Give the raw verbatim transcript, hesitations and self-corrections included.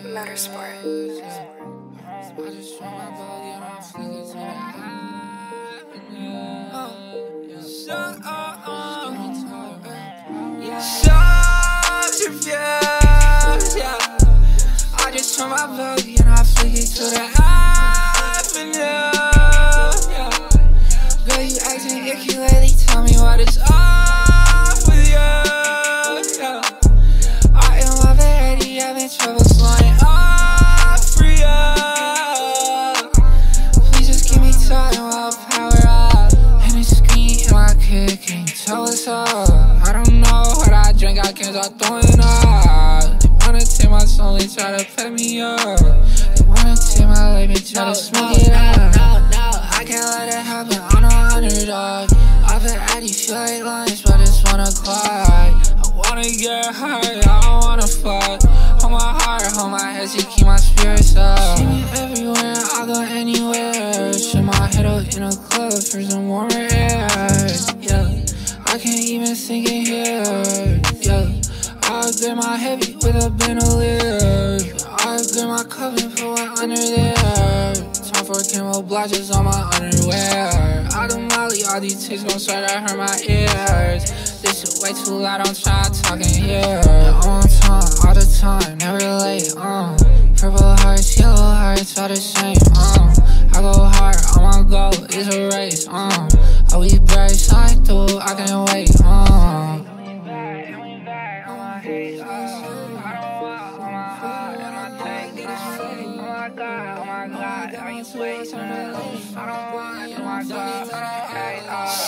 Motorsport. I just want my body and I'm flicking to the subterfuge, yeah. I just want my body and I flick it to the avenue, yeah. Girl, you acting icky lately, tell me what is up with you, yeah. I am love addy, having trouble slowing up for you. Please just give me time while I power up. And the screen in my kid can't tell what's up. I don't know what I drink, I can't start throwing up. They wanna take my soul and try to pet me up. They wanna take my life and try no, to smoke no, it up. No, no, no, I can't let it happen, I'm no underdog. I've been addy, feel like lunch, but it's one o'clock. I wanna get high, I don't wanna fuck. Hold my heart, hold my head to keep my spirits up. See me everywhere, I'll go anywhere. Shut my head up in a club for some warmer air, yeah. I can't even think in here, yeah. I grab my heavy with a bandolier. I grab my cup and put one under there. Time for camo blotches on my underwear. I do molly, all these ticks gon' start to hurt my ears. This is way too loud, I'm trying to talk in here. On time, all the time, never late, uh. Purple hearts, yellow hearts, all the same, uh. I go hard, on my goal, it's a race, uh. I we bright, side through, I can't wait, uh. I ain't swayed, so I don't want, oh my God, hey, uh